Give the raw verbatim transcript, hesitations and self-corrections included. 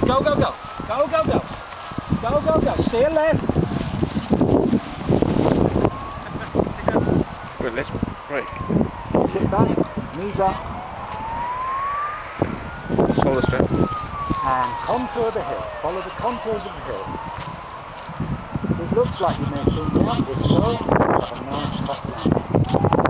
Go, go, go. Go, go, go. Go, go, go. Stay left. Good, let's break. Sit back, knees up, Shoulder strap. and contour the hill. Follow the contours of the hill. It looks like you may sink down. If so, let's have a nice hot landing.